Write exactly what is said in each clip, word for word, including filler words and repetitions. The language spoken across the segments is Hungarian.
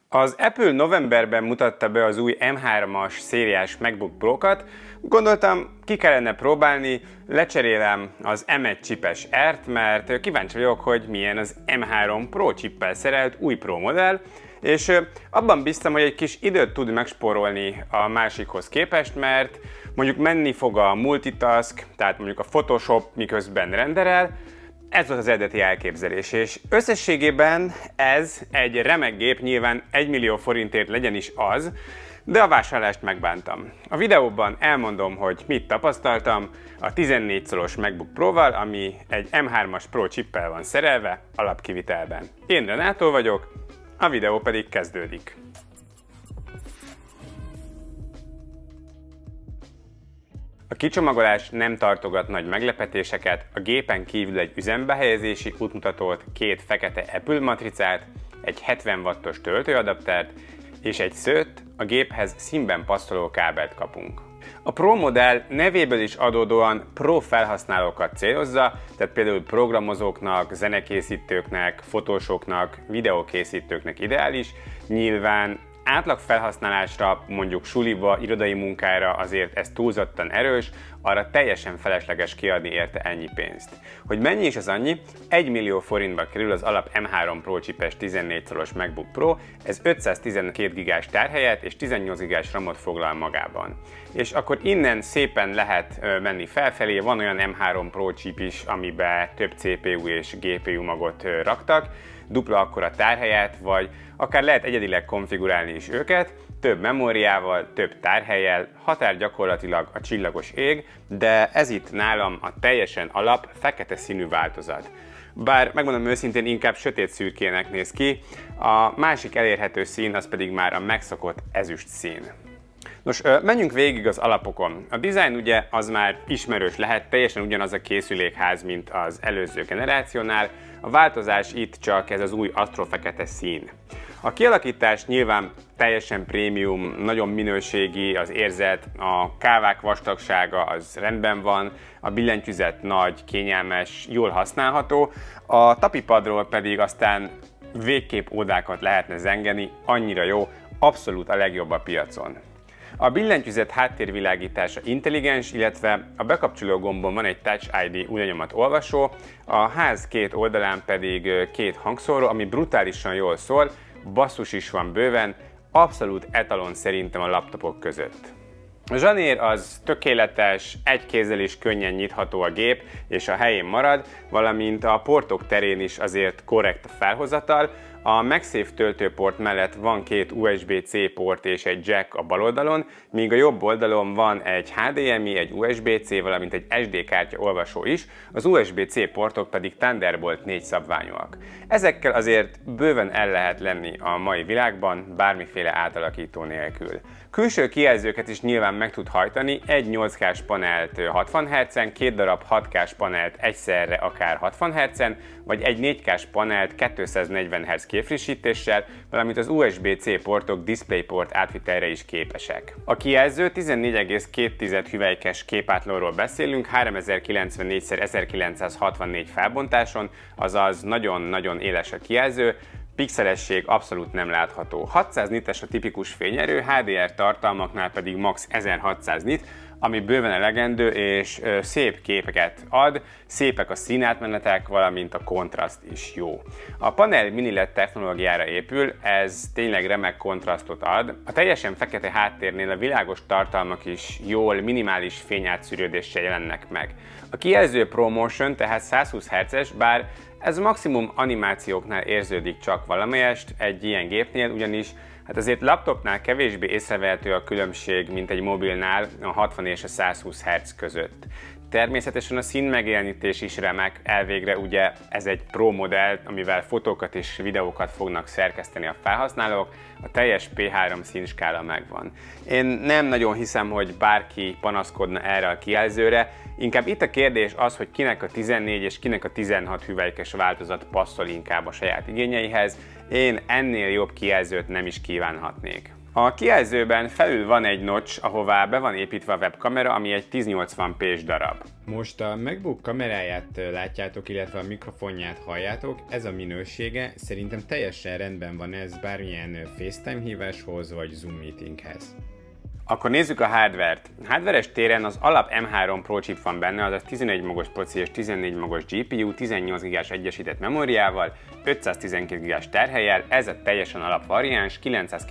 Az Apple novemberben mutatta be az új M hármas szériás MacBook Pro-kat, gondoltam, ki kellene próbálni, lecserélem az M egy csipes R-t, mert kíváncsi vagyok, hogy milyen az M három Pro csippel szerelt új Pro modell, és abban bíztam, hogy egy kis időt tud megspórolni a másikhoz képest, mert mondjuk menni fog a multitask, tehát mondjuk a Photoshop miközben renderel. Ez volt az eredeti elképzelés, és összességében ez egy remek gép, nyilván egy millió forintért legyen is az, de a vásárlást megbántam. A videóban elmondom, hogy mit tapasztaltam a tizennégy colos MacBook Pro-val, ami egy M hármas Pro csippel van szerelve alapkivitelben. Én Renátó vagyok, a videó pedig kezdődik. A kicsomagolás nem tartogat nagy meglepetéseket, a gépen kívül egy üzembehelyezési útmutatót, két fekete Apple matricát, egy hetven wattos töltőadaptert és egy szőtt, a géphez színben passzoló kábelt kapunk. A Pro modell nevéből is adódóan Pro felhasználókat célozza, tehát például programozóknak, zenekészítőknek, fotósoknak, videókészítőknek ideális, nyilván átlag felhasználásra, mondjuk suliba, irodai munkára azért ez túlzottan erős, arra teljesen felesleges kiadni érte ennyi pénzt. Hogy mennyi is az annyi? egy millió forintba kerül az alap M három Pro csipes tizennégy colos MacBook Pro, ez ötszáztizenkét gigás tárhelyet és tizennyolc gigás ramot foglal magában. És akkor innen szépen lehet menni felfelé, van olyan M három Pro chip is, amiben több C P U és G P U magot raktak, dupla akkora tárhelyet, vagy akár lehet egyedileg konfigurálni is őket, több memóriával, több tárhellyel, határ gyakorlatilag a csillagos ég, de ez itt nálam a teljesen alap, fekete színű változat. Bár megmondom őszintén, inkább sötét szürkének néz ki, a másik elérhető szín az pedig már a megszokott ezüst szín. Nos, menjünk végig az alapokon. A design ugye az már ismerős lehet, teljesen ugyanaz a készülékház, mint az előző generációnál, a változás itt csak ez az új asztrofekete szín. A kialakítás nyilván teljesen prémium, nagyon minőségi az érzet, a kávák vastagsága az rendben van, a billentyűzet nagy, kényelmes, jól használható, a tapipadról pedig aztán végképp ódákat lehetne zengeni, annyira jó, abszolút a legjobb a piacon. A billentyűzet háttérvilágítása intelligens, illetve a bekapcsoló gombon van egy Touch I D újranyomat olvasó, a ház két oldalán pedig két hangszóró, ami brutálisan jól szól, basszus is van bőven, abszolút etalon szerintem a laptopok között. A zsanér az tökéletes, egy kézzel is könnyen nyitható a gép, és a helyén marad, valamint a portok terén is azért korrekt a felhozatal. A MagSafe töltőport mellett van két U S B C port és egy jack a bal oldalon, míg a jobb oldalon van egy H D M I, egy U S B C, valamint egy S D kártya olvasó is, az U S B C portok pedig Thunderbolt négy szabványúak. Ezekkel azért bőven el lehet lenni a mai világban, bármiféle átalakító nélkül. Külső kijelzőket is nyilván meg tud hajtani, egy nyolc K-s panelt hatvan hertzen, két darab hat K-s panelt egyszerre akár hatvan hertzen, vagy egy négy K-s panelt kétszáznegyven hertz képfrissítéssel, valamint az U S B C portok DisplayPort átvitelre is képesek. A kijelző tizennégy egész két hüvelykes képátlóról beszélünk, háromezer-kilencvennégy szer ezerkilencszázhatvannégy felbontáson, azaz nagyon-nagyon éles a kijelző, pixelesség abszolút nem látható. hatszáz nites a tipikus fényerő, H D R tartalmaknál pedig max. ezerhatszáz nit, ami bőven elegendő és szép képeket ad, szépek a színátmenetek, valamint a kontraszt is jó. A panel mini L E D technológiára épül, ez tényleg remek kontrasztot ad. A teljesen fekete háttérnél a világos tartalmak is jól, minimális fényátszűrődéssel jelennek meg. A kijelző ProMotion tehát százhúsz hertzes, bár ez maximum animációknál érződik csak valamelyest egy ilyen gépnél, ugyanis hát azért laptopnál kevésbé észrevehető a különbség, mint egy mobilnál a hatvan és a százhúsz hertz között. Természetesen a színmegjelenítés is remek, elvégre ugye ez egy Pro modell, amivel fotókat és videókat fognak szerkeszteni a felhasználók, a teljes P három színskála megvan. Én nem nagyon hiszem, hogy bárki panaszkodna erre a kijelzőre, inkább itt a kérdés az, hogy kinek a tizennégy és kinek a tizenhat hüvelykes változat passzol inkább a saját igényeihez. Én ennél jobb kijelzőt nem is kívánhatnék. A kijelzőben felül van egy notch, ahová be van építve a webkamera, ami egy ezernyolcvan pés darab. Most a MacBook kameráját látjátok, illetve a mikrofonját halljátok, ez a minősége szerintem teljesen rendben van ez bármilyen FaceTime híváshoz vagy Zoom meetinghez. Akkor nézzük a hardware-t. Hardware-es téren az alap M három Pro chip van benne, azaz tizenegy magos proci és tizennégy magos gé pé u, tizennyolc gigás egyesített memóriával, ötszáztizenkét gigás tárhellyel, ez a teljesen alap variáns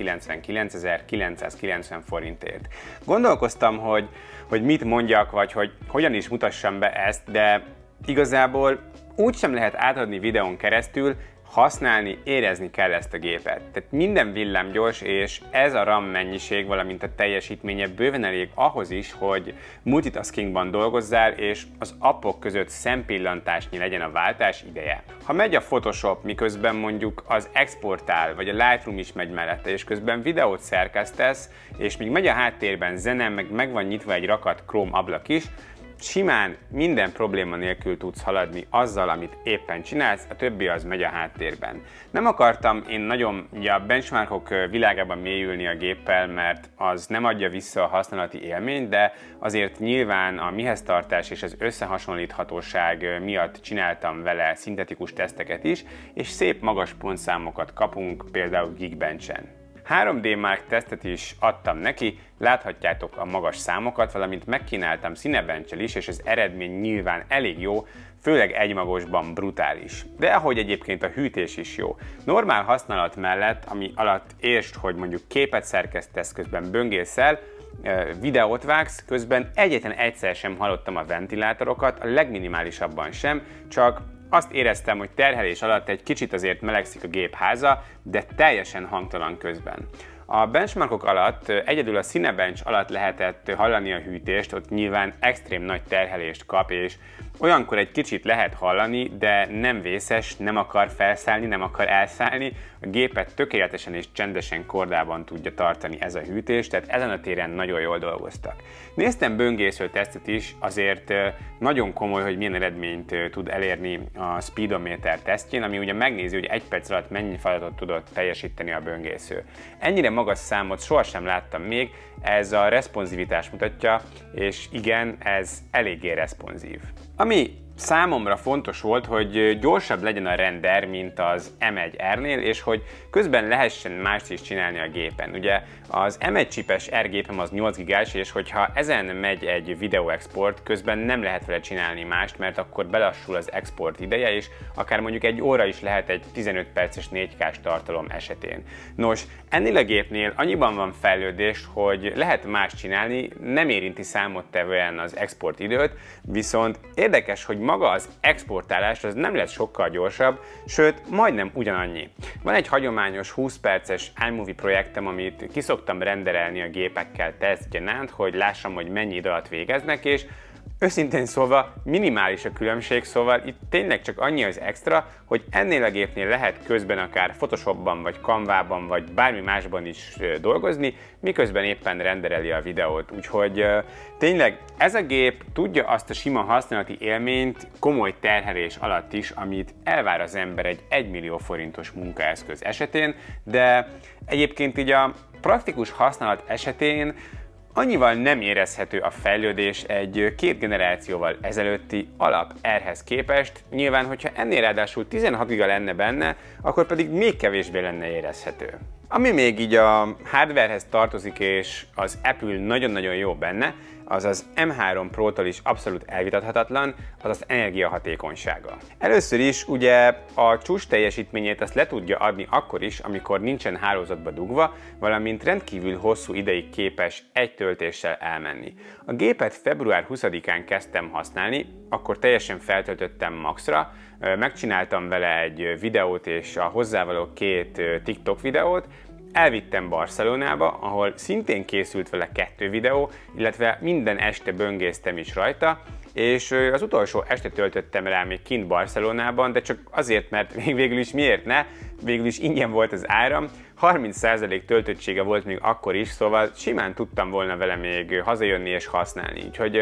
kilencszázkilencvenkilencezer-kilencszázkilencven forintért. Gondolkoztam, hogy, hogy mit mondjak, vagy hogy hogyan is mutassam be ezt, de igazából úgy sem lehet átadni videón keresztül, használni, érezni kell ezt a gépet. Tehát minden villámgyors, és ez a RAM mennyiség, valamint a teljesítménye bőven elég ahhoz is, hogy multitaskingban dolgozzál, és az appok között szempillantásnyi legyen a váltás ideje. Ha megy a Photoshop, miközben mondjuk az exportál, vagy a Lightroom is megy mellette, és közben videót szerkesztesz, és míg megy a háttérben zene, meg meg van nyitva egy rakat Chrome ablak is, simán minden probléma nélkül tudsz haladni azzal, amit éppen csinálsz, a többi az megy a háttérben. Nem akartam én nagyon ugye, a benchmarkok világában mélyülni a géppel, mert az nem adja vissza a használati élményt, de azért nyilván a mihez tartás és az összehasonlíthatóság miatt csináltam vele szintetikus teszteket is, és szép magas pontszámokat kapunk például Geekbench-en. három dé Mark tesztet is adtam neki, láthatjátok a magas számokat, valamint megkínáltam Cinebench-el is, és az eredmény nyilván elég jó, főleg egymagosban brutális. De ahogy egyébként a hűtés is jó. Normál használat mellett, ami alatt értsd, hogy mondjuk képet szerkesztesz, közben böngészel, videót vágsz, közben egyetlen egyszer sem hallottam a ventilátorokat, a legminimálisabban sem, csak azt éreztem, hogy terhelés alatt egy kicsit azért melegszik a gép háza, de teljesen hangtalan közben. A benchmarkok alatt egyedül a Cinebench alatt lehetett hallani a hűtést, ott nyilván extrém nagy terhelést kap, és olyankor egy kicsit lehet hallani, de nem vészes, nem akar felszállni, nem akar elszállni, a gépet tökéletesen és csendesen kordában tudja tartani ez a hűtés, tehát ezen a téren nagyon jól dolgoztak. Néztem böngésző tesztet is, azért nagyon komoly, hogy milyen eredményt tud elérni a Speedometer tesztjén, ami ugye megnézi, hogy egy perc alatt mennyi feladatot tudott teljesíteni a böngésző. Ennyire magas számot sohasem láttam még, ez a responsivitás mutatja, és igen, ez eléggé responsív. Ami számomra fontos volt, hogy gyorsabb legyen a render, mint az M egy R-nél, és hogy közben lehessen mást is csinálni a gépen. Ugye az M egy chipes R gépem az nyolc gigás, és hogyha ezen megy egy videóexport, közben nem lehet vele csinálni mást, mert akkor belassul az export ideje, és akár mondjuk egy óra is lehet egy tizenöt perces négy kás tartalom esetén. Nos, ennél a gépnél annyiban van fejlődés, hogy lehet más csinálni, nem érinti számottevően az export időt, viszont érdekes, hogy maga az exportálás az nem lesz sokkal gyorsabb, sőt, majdnem ugyanannyi. Van egy hagyományos húsz perces iMovie projektem, amit kiszoktam renderelni a gépekkel tesztgyanánt, hogy lássam, hogy mennyi idő alatt végeznek, és őszintén szólva minimális a különbség, szóval itt tényleg csak annyi az extra, hogy ennél a gépnél lehet közben akár Photoshopban, vagy Canvában, vagy bármi másban is dolgozni, miközben éppen rendereli a videót. Úgyhogy tényleg ez a gép tudja azt a sima használati élményt komoly terhelés alatt is, amit elvár az ember egy egymillió forintos munkaeszköz esetén, de egyébként így a praktikus használat esetén annyival nem érezhető a fejlődés egy két generációval ezelőtti alap R-hez képest, nyilván, hogyha ennél ráadásul tizenhat giga lenne benne, akkor pedig még kevésbé lenne érezhető. Ami még így a hardwarehez tartozik, és az Apple nagyon-nagyon jó benne, az az M három Pro-tól is abszolút elvitathatatlan, az az energiahatékonysága. Először is ugye a csúcs teljesítményét azt le tudja adni akkor is, amikor nincsen hálózatba dugva, valamint rendkívül hosszú ideig képes egy töltéssel elmenni. A gépet február huszadikán kezdtem használni, akkor teljesen feltöltöttem maxra, megcsináltam vele egy videót és a hozzávaló két TikTok videót, elvittem Barcelonába, ahol szintén készült vele kettő videó, illetve minden este böngésztem is rajta, és az utolsó este töltöttem rá még kint Barcelonában, de csak azért, mert még végül is miért ne, végül is ingyen volt az áram, harminc százalék töltöttsége volt még akkor is, szóval simán tudtam volna vele még hazajönni és használni. Úgyhogy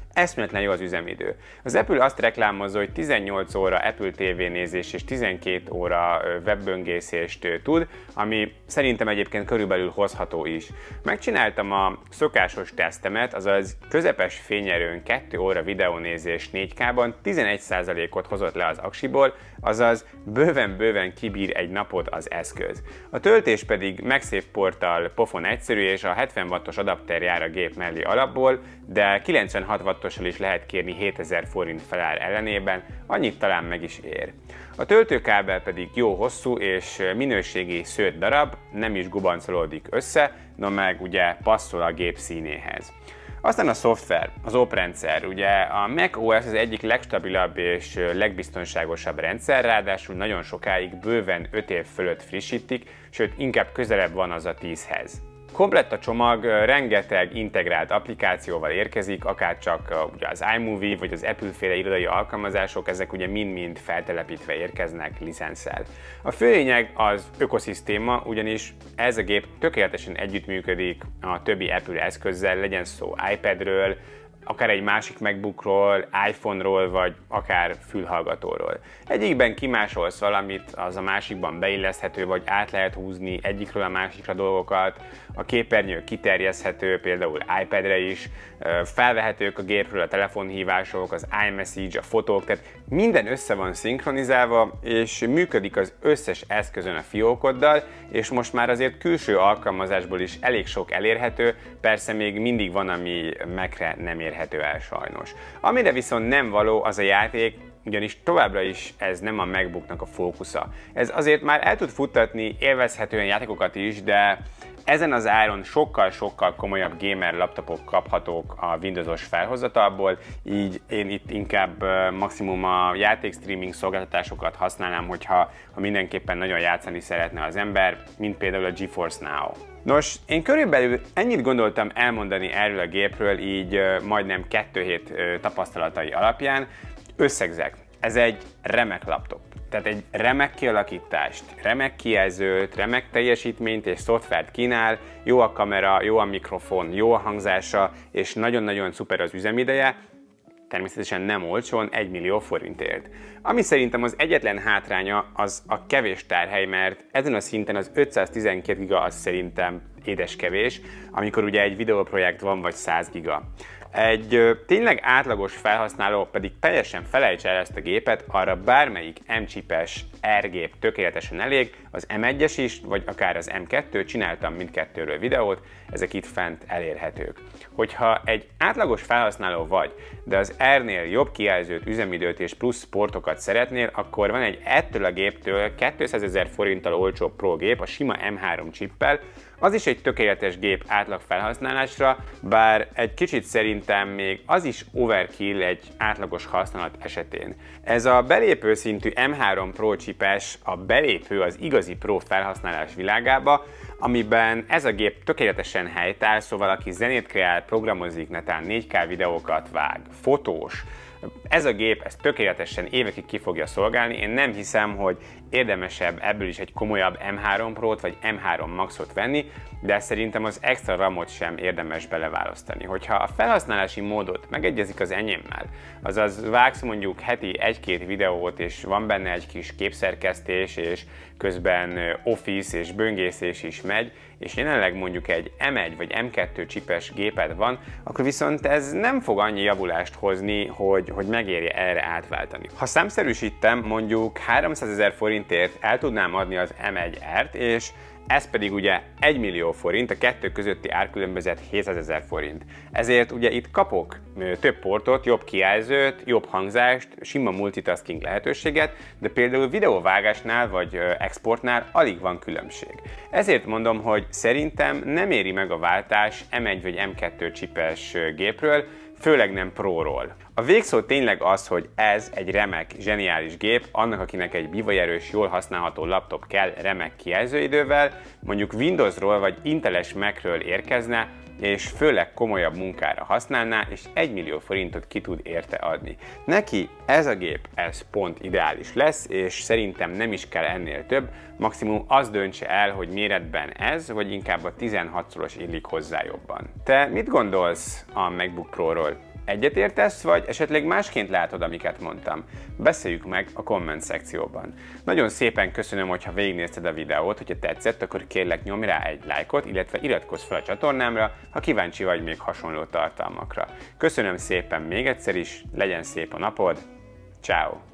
eszméletlen jó az üzemidő. Az Apple azt reklámozza, hogy tizennyolc óra Apple té vé nézés és tizenkét óra webböngészést tud, ami szerintem egyébként körülbelül hozható is. Megcsináltam a szokásos tesztemet, azaz közepes fényerőn két óra videónézés négy ká-ban tizenegy százalékot hozott le az aksiból, azaz bőven-bőven kibír egy napot az eszköz. A töltés pedig MagSafe porttal pofon egyszerű, és a hetven wattos adapter jár a gép mellé alapból, de kilencvenhat wattossal is lehet kérni hétezer forint felár ellenében, annyit talán meg is ér. A töltőkábel pedig jó hosszú és minőségi szőtt darab, nem is gubancolódik össze, no meg ugye passzol a gép színéhez. Aztán a szoftver, az oprendszer. Ugye a macOS az egyik legstabilabb és legbiztonságosabb rendszer, ráadásul nagyon sokáig, bőven öt év fölött frissítik, sőt inkább közelebb van az a tízhez. Komplett a csomag, rengeteg integrált applikációval érkezik, akár csak ugye az iMovie vagy az Apple-féle irodai alkalmazások, ezek ugye mind-mind feltelepítve érkeznek licenszel. A fő lényeg az ökoszisztéma, ugyanis ez a gép tökéletesen együttműködik a többi Apple eszközzel, legyen szó iPadről, akár egy másik MacBookról, iPhone-ról, vagy akár fülhallgatóról. Egyikben kimásolsz valamit, az a másikban beilleszthető, vagy át lehet húzni egyikről a másikra dolgokat, a képernyő kiterjeszthető, például iPadre is, felvehetők a gépről a telefonhívások, az iMessage, a fotók, tehát minden össze van szinkronizálva, és működik az összes eszközön a fiókoddal, és most már azért külső alkalmazásból is elég sok elérhető, persze még mindig van, ami Macre nem érhető el sajnos. Amire viszont nem való, az a játék, ugyanis továbbra is ez nem a MacBooknak a fókusza. Ez azért már el tud futtatni élvezhetően játékokat is, de ezen az áron sokkal-sokkal komolyabb gamer laptopok kaphatók a Windowsos felhozatalból, így én itt inkább maximum a játékstreaming szolgáltatásokat használnám, hogyha ha mindenképpen nagyon játszani szeretne az ember, mint például a GeForce Now. Nos, én körülbelül ennyit gondoltam elmondani erről a gépről, így majdnem kettő hét tapasztalatai alapján. Összegzek. Ez egy remek laptop. Tehát egy remek kialakítást, remek kijelzőt, remek teljesítményt és szoftvert kínál, jó a kamera, jó a mikrofon, jó a hangzása, és nagyon-nagyon szuper az üzemideje, természetesen nem olcsón, egy millió forintért. Ami szerintem az egyetlen hátránya az a kevés tárhely, mert ezen a szinten az ötszáztizenkét giga az szerintem édeskevés, amikor ugye egy videóprojekt van vagy száz giga. Egy ö, tényleg átlagos felhasználó pedig teljesen felejtse el ezt a gépet, arra bármelyik M-chipes R gép tökéletesen elég, az M egyes is, vagy akár az M kettő, csináltam mindkettőről videót, ezek itt fent elérhetők. Hogyha egy átlagos felhasználó vagy, de az R-nél jobb kijelzőt, üzemidőt és plusz portokat szeretnél, akkor van egy ettől a géptől kétszázezer forinttal olcsóbb Pro gép, a sima M három chippel. Az is egy tökéletes gép átlag felhasználásra, bár egy kicsit szerintem még az is overkill egy átlagos használat esetén. Ez a belépő szintű M három Pro chipes a belépő az igazi Pro felhasználás világába, amiben ez a gép tökéletesen helytáll, szóval aki zenét kreál, programozik, netán négy ká videókat vág, fotós, ez a gép ez tökéletesen évekig ki fogja szolgálni. Én nem hiszem, hogy érdemesebb ebből is egy komolyabb M három Pro-t vagy M három Max-ot venni, de szerintem az extra ramot sem érdemes beleválasztani. Hogyha a felhasználási módot megegyezik az enyémmel, azaz vágsz mondjuk heti egy-két videót, és van benne egy kis képszerkesztés, és közben Office és böngészés is megy, és jelenleg mondjuk egy M egy vagy M kettő csipes géped van, akkor viszont ez nem fog annyi javulást hozni, hogy, hogy megérje erre átváltani. Ha számszerűsítem, mondjuk háromszázezer forintért el tudnám adni az M egy R-t, és ez pedig ugye egy millió forint, a kettő közötti árkülönbözet hétszázezer forint. Ezért ugye itt kapok több portot, jobb kijelzőt, jobb hangzást, sima multitasking lehetőséget, de például videóvágásnál vagy exportnál alig van különbség. Ezért mondom, hogy szerintem nem éri meg a váltás M egy vagy M kettő csipes gépről, főleg nem Pro-ról. A végszó tényleg az, hogy ez egy remek, zseniális gép, annak, akinek egy bivajerős, jól használható laptop kell remek kijelzőidővel, mondjuk Windowsról vagy Inteles Macről érkezne, és főleg komolyabb munkára használná, és egy millió forintot ki tud érte adni. Neki ez a gép, ez pont ideális lesz, és szerintem nem is kell ennél több, maximum az döntse el, hogy méretben ez, vagy inkább a tizenhatszoros illik hozzá jobban. Te mit gondolsz a MacBook Pro-ról? Egyetértesz, vagy esetleg másként látod, amiket mondtam? Beszéljük meg a komment szekcióban. Nagyon szépen köszönöm, hogyha végignézted a videót, hogyha tetszett, akkor kérlek nyomj rá egy lájkot, illetve iratkozz fel a csatornámra, ha kíváncsi vagy még hasonló tartalmakra. Köszönöm szépen még egyszer is, legyen szép a napod, ciao.